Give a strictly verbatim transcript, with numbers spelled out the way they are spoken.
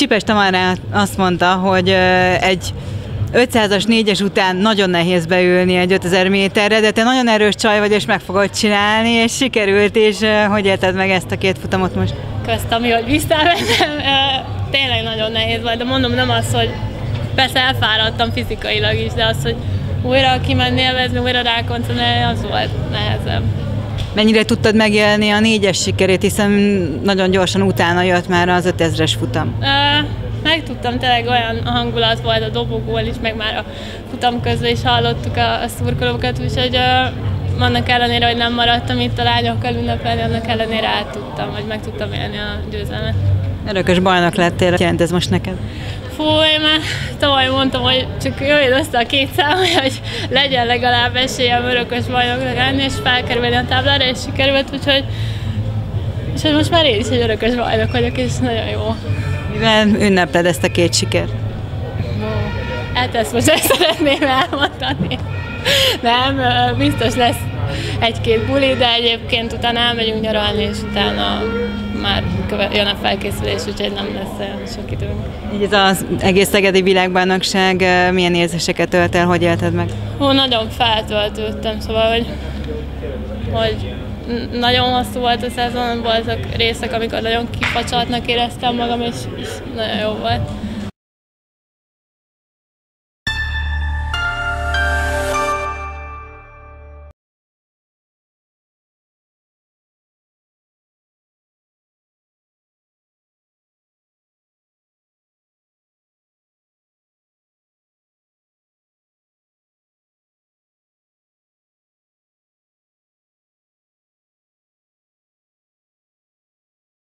Csipes Tamara azt mondta, hogy egy ötszázas négyes után nagyon nehéz beülni egy ötezer méterre, de te nagyon erős csaj vagy, és meg fogod csinálni, és sikerült, és hogy élted meg ezt a két futamot most? Közt, ami, hogy bíztál bennem, tényleg nagyon nehéz volt, de mondom, nem az, hogy persze elfáradtam fizikailag is, de az, hogy újra kimenni élvezni, újra rákoncentrálni, az volt nehezebb. Mennyire tudtad megélni a négyes sikerét, hiszen nagyon gyorsan utána jött már az ötezres futam? Megtudtam, tényleg olyan hangulat volt a dobogón is, meg már a futam közben is hallottuk a, a szurkolókat, úgyhogy uh, annak ellenére, hogy nem maradtam itt a lányokkal ünnepelni, annak ellenére át tudtam, vagy meg tudtam élni a győzelmet. Örökös bajnok lettél, jelent ez most neked? Fú, én már tavaly mondtam, hogy csak jöjjön össze a két szám, hogy legyen legalább esélyem örökös bajnoknak lenni, és felkerülni a táblára, és sikerült, úgyhogy, úgyhogy most már én is egy örökös bajnok vagyok, és nagyon jó. Mivel ünnepled ezt a két sikert? Hát ezt most ezt szeretném elmondani. Nem, biztos lesz egy-két buli, de egyébként utána elmegyünk nyaralni, és utána már jön a felkészülés, úgyhogy nem lesz olyan sok időnk. Így ez az egész szegedi világbajnokság milyen érzéseket tölt el, hogy élted meg? Hú, nagyon feltöltődtem, szóval, hogy, hogy nagyon hosszú volt a szezon, voltak részek, amikor nagyon kifacsartnak éreztem magam, és, és nagyon jó volt.